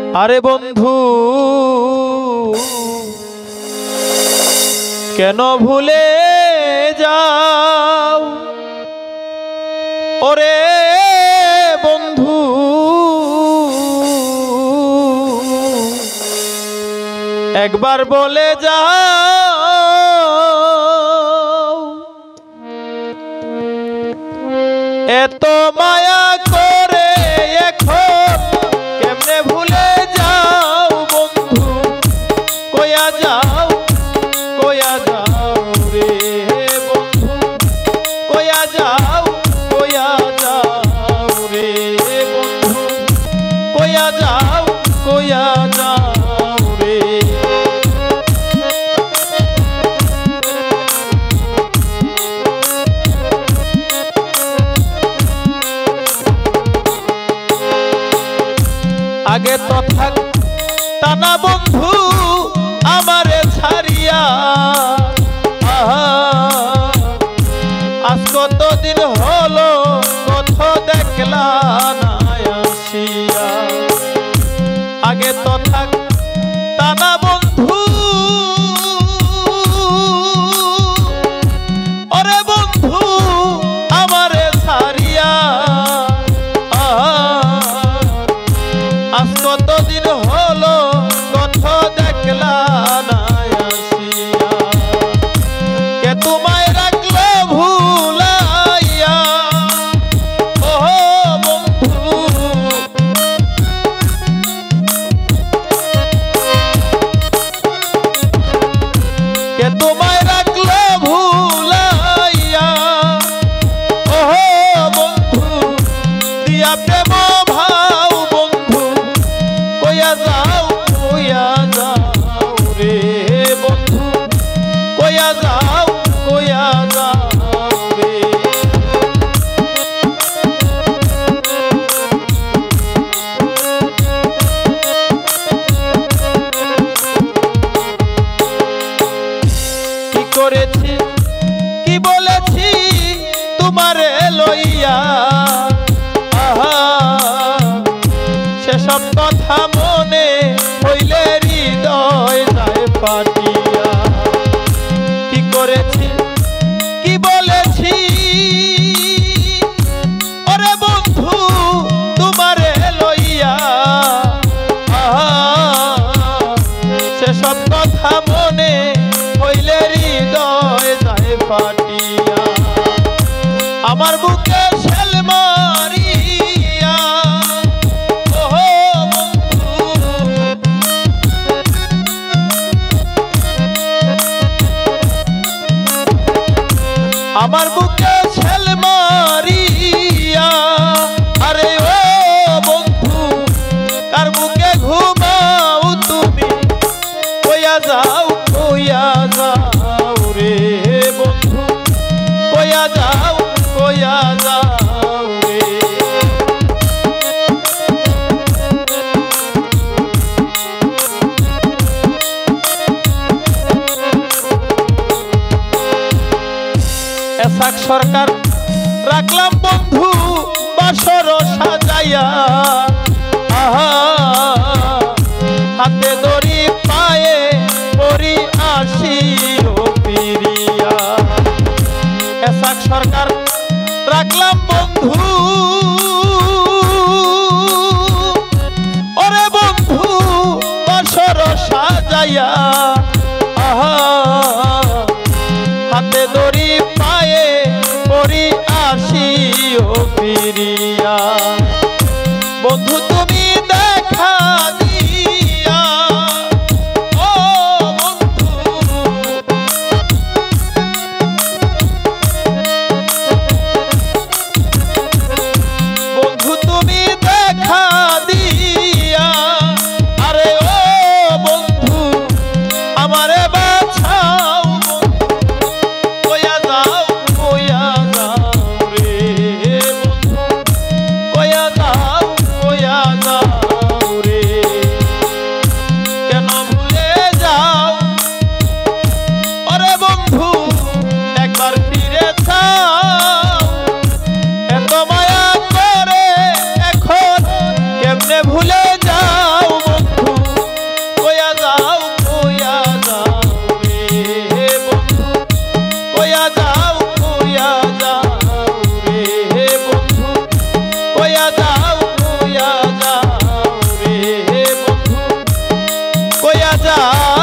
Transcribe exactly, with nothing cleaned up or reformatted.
আরে বন্ধু কেন ভুলে যাও ওরে বন্ধু একবার বলে যাও এত মায়া করে এখন কেমনে ভুলে যাও বন্ধু কইয়া যাও কইয়া যাও রে বন্ধু কইয়া যাও কইয়া যাও রে বন্ধু কইয়া যাও কইয়া যাও রে আগে তো থাক টানা বন্ধু আমারে ছাড়িয়া আজ কতদিন হলো কত দেখলা না আসিয়া আগে তো থাক টানা বন্ধু ওরে বন্ধু আমারে ছাড়িয়া আজ কতদিন হলো কত দেখলা না আসিয়া কে তোমায় রাখলো ভুলাইয়া ও বন্ধু কে তোমায় রাখলো ভুলাইয়া ও বন্ধু দিয়া প্রেম ভাও বন্ধু কইয়া যাও কইয়া যাও রে বন্ধু কইয়া যাও কইয়া যাও রে কি করেছি কি বলেছি তোমারে লইয়া আহা সেসব কথা মনে হইলে হৃদয় যায় ফাটিয়া কি করেছি কি বলেছি ওরে বন্ধু তোমারে লইয়া আহা সেসব কথা মনে হইলে হৃদয় যায় ফাটিয়া আমার বুকে শেল মারিয়া আমার বুকে ছেল মারিয়া আরে ও বন্ধু কার বুকে ঘুমাও তুমি কইয়া যাও কইয়া যাও রে বন্ধু কইয়া যাও কইয়া যাও রে এসাক সরকার রাখলাম বন্ধু বাসর সাজাইয়া আহা হাতে দড়ি পায়ে পরি আসি ও পিরিয়া এসাক সরকার রাখলাম বন্ধু ওরে বন্ধু বাসর সাজাইয়া আহা হাতে দড়ি পায়ে পরি আসি ও ফিরিয়া বন্ধু তুমি দেখা দিয়া ও বন্ধু বন্ধু তুমি দেখা দিয়া আরে ও বন্ধু আমারে বাঁচাও কইয়া যাও কইয়া যাও রে বন্ধু কইয়া যাও কইয়া যাও রে বন্ধু কইয়া যাও